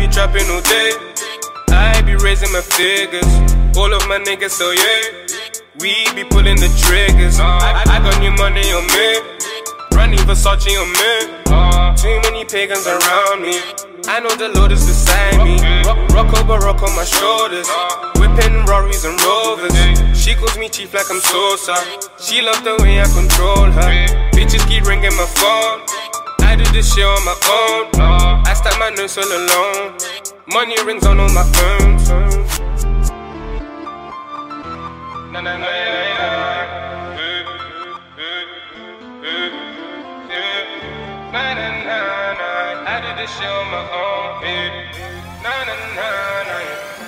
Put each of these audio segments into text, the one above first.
trapping all day. I be raising my figures. All of my niggas, so yeah, we be pulling the triggers. I got new money on me, running Versace on me. Too many pagans around me, I know the Lord is beside me. Rock on my shoulders, whipping Rorys and Rovers. She calls me chief like I'm Sosa. She loves the way I control her. Bitches keep ringing my phone, I do this shit on my own. I stack my notes all alone. Money rings on all my phones. Na na na I did this shit on my own. Na na na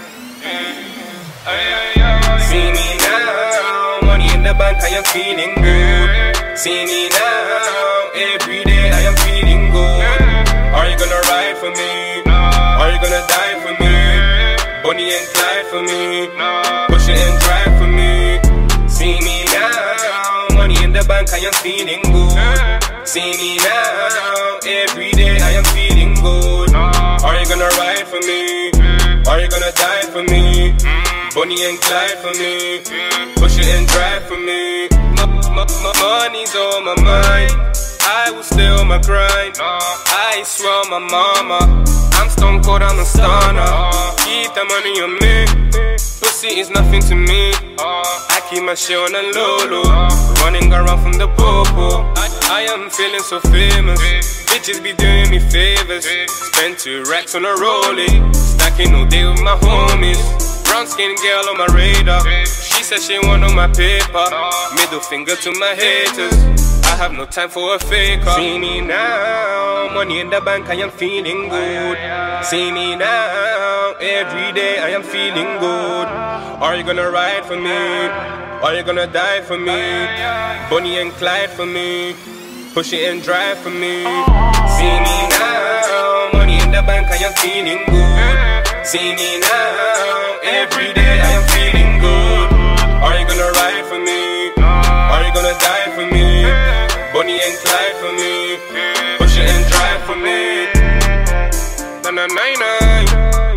See me now, money in the bank, I am feeling good. See me now, every day I am feeling good. Are you gonna ride for me? Are you gonna die for me? Bonnie and Clyde for me, push it and drive for me. See me now, money in the bank, I am feeling good. See me now, every day I am feeling good. Are you gonna ride for me? Are you gonna die for me? Bonnie and Clyde for me, push it and drive for me. Money's on my mind, I will stay on my grind. I swear on my mama, I'm stone cold, I'm a stunner. Keep the money on me, pussy is nothing to me. I keep my shit on a low, running around from the popo. I am feeling so famous, bitches be doing me favors. Spend 2 racks on a rollie, stacking all day with my homies. Brown skin girl on my radar, she said she want on my paper. Middle finger to my haters, I have no time for a faker. See me now, money in the bank, I am feeling good. See me now, every day I am feeling good. Are you gonna ride for me? Are you gonna die for me? Bonnie and Clyde for me, push it and drive for me. See me now, money in the bank, I am feeling good. See me now, every day I am feeling good. Are you gonna ride for me? Are you gonna die for me? Bonnie and Clyde for me, push it and drive for me. Na na na na.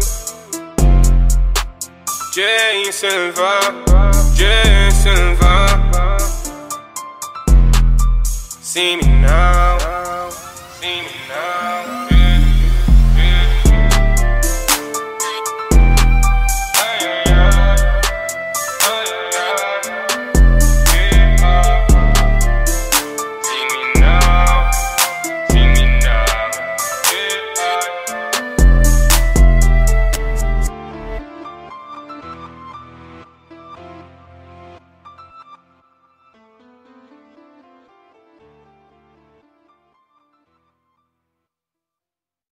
Jay Silva, Jay Silva. See me now.